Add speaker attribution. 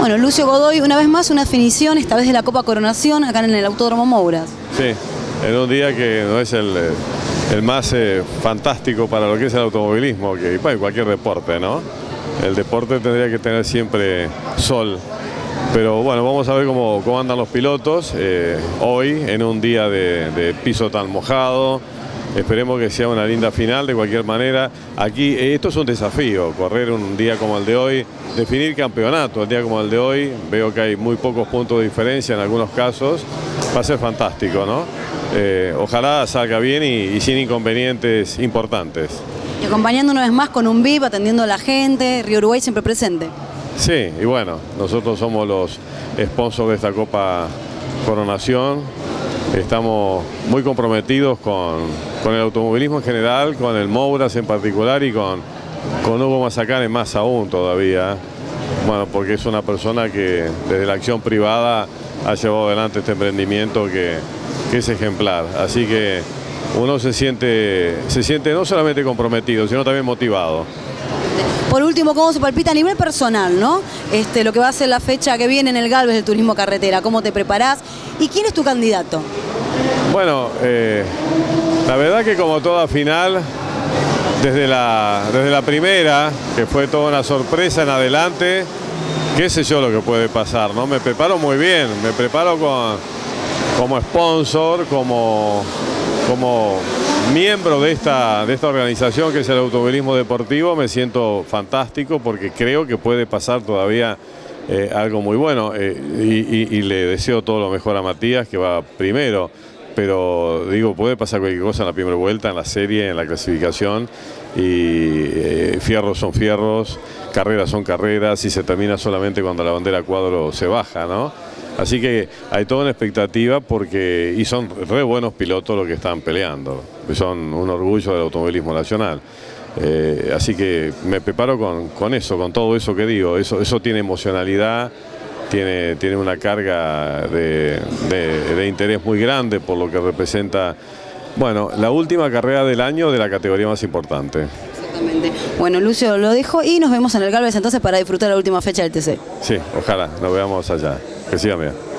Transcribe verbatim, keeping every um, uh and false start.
Speaker 1: Bueno, Lucio Godoy, una vez más una definición, esta vez de la Copa Coronación, acá en el Autódromo Mouras.
Speaker 2: Sí, en un día que no es el, el más eh, fantástico para lo que es el automovilismo, que bueno, cualquier deporte, ¿no? El deporte tendría que tener siempre sol. Pero bueno, vamos a ver cómo, cómo andan los pilotos eh, hoy, en un día de, de piso tan mojado. Esperemos que sea una linda final de cualquier manera. Aquí, eh, esto es un desafío, correr un día como el de hoy, definir campeonato, un día como el de hoy. Veo que hay muy pocos puntos de diferencia en algunos casos. Va a ser fantástico, ¿no? Eh, ojalá salga bien y, y sin inconvenientes importantes.
Speaker 1: Y acompañando una vez más con un V I P, atendiendo a la gente, Río Uruguay siempre presente.
Speaker 2: Sí, y bueno, nosotros somos los sponsors de esta Copa Coronación. Estamos muy comprometidos con, con el automovilismo en general, con el Mouras en particular y con, con Hugo Mazacane más aún todavía. Bueno, porque es una persona que desde la acción privada ha llevado adelante este emprendimiento que, que es ejemplar. Así que uno se siente, se siente no solamente comprometido, sino también motivado.
Speaker 1: Por último, ¿cómo se palpita a nivel personal, no? Este, lo que va a ser la fecha que viene en el Galvez del Turismo Carretera, ¿cómo te preparás? ¿Y quién es tu candidato?
Speaker 2: Bueno, eh, la verdad que como toda final, desde la, desde la primera, que fue toda una sorpresa en adelante, qué sé yo lo que puede pasar, ¿no? Me preparo muy bien, me preparo con, como sponsor, como, como miembro de esta, de esta organización que es el automovilismo deportivo. Me siento fantástico porque creo que puede pasar todavía eh, algo muy bueno eh, y, y, y le deseo todo lo mejor a Matías, que va primero. Pero digo, puede pasar cualquier cosa en la primera vuelta, en la serie, en la clasificación, y eh, fierros son fierros, carreras son carreras, y se termina solamente cuando la bandera cuadro se baja, ¿no? Así que hay toda una expectativa porque, y son re buenos pilotos los que están peleando, son un orgullo del automovilismo nacional. Eh, así que me preparo con, con eso, con todo eso que digo, eso, eso tiene emocionalidad. Tiene, tiene una carga de, de, de interés muy grande por lo que representa, bueno, la última carrera del año de la categoría más importante.
Speaker 1: Exactamente. Bueno, Lucio, lo dejo y nos vemos en el Galvez entonces para disfrutar la última fecha del T C.
Speaker 2: Sí, ojalá, nos veamos allá. Que siga bien.